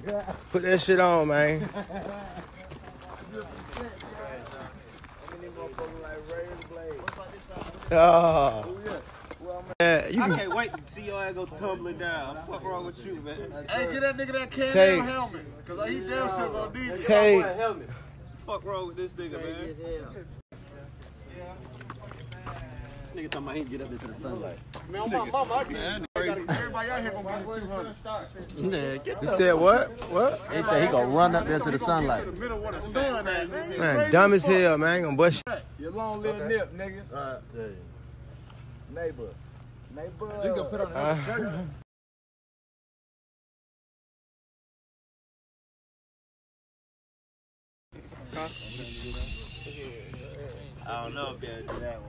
Put that shit on, man. Oh. Yeah, you can... I can't wait to see your ass go tumbling down. Fuck wrong with you, man? Hey, get that nigga that can helmet. Cause he damn sure gonna need it. Take. Fuck wrong with this nigga, man? Nigga talking about he get up into the sunlight. Man, my mama, I can't. Everybody out here gonna give me 200. You said what? What? He said he gonna run up there to the sunlight. To the middle where the sun at. Man, dumb as hell, man. Ain't gonna bust you. You long little nip, nigga. Neighbor. You gonna put on the shirt. I don't know if they'll do that one.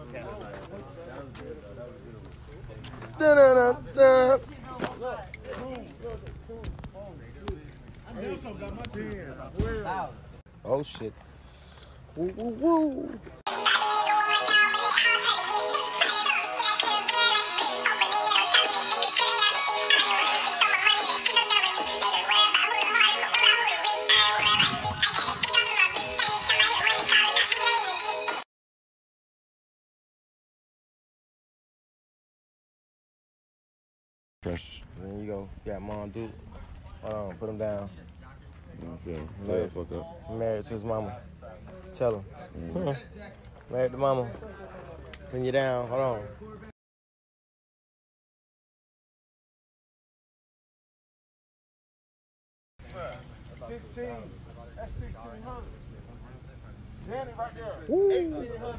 Oh shit. Woo woo woo. Then you go, got Mom Duke. Hold on, put him down. Married to his mama. Tell him. Married to mama. Putting you down. Hold on. That's 1,600. Danny right there. 1,800.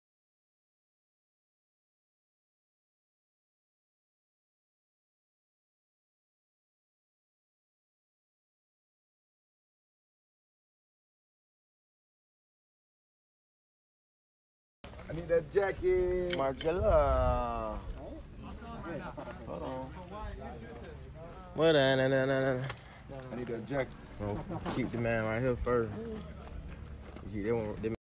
I need that jacket. Margella. Hold on. What? I need that jacket. Oh, keep the man right here first. They